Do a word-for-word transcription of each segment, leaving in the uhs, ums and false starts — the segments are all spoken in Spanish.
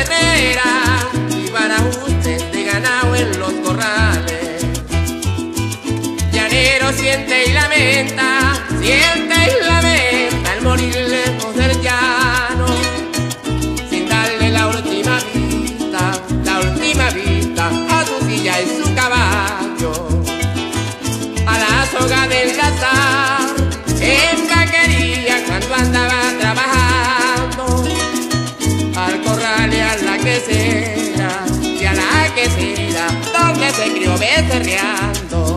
Herrera y barajustes de ganado en los corrales. Llanero siente y lamenta, siente y lamenta el morir lejos del llano, sin darle la última vista, la última vista a su silla y su caballo, a la soga de enlazar en vaquería cuando andaba trabajando, al corral y a la quesera, y a la quesera donde se crió becerreando.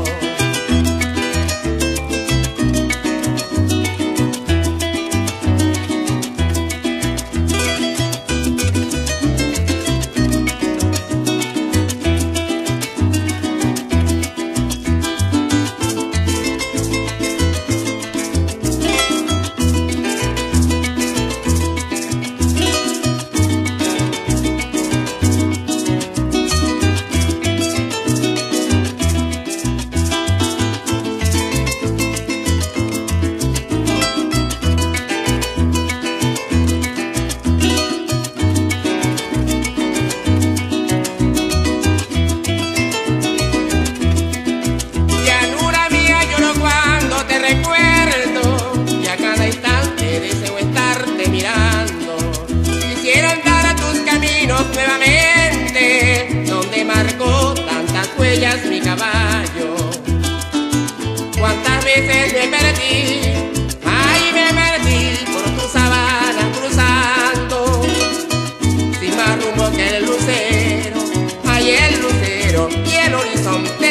Nuevamente, donde marcó tantas huellas mi caballo. Cuántas veces me perdí, ay me perdí por tu sabana cruzando, sin más rumbo que el lucero, ay el lucero y el horizonte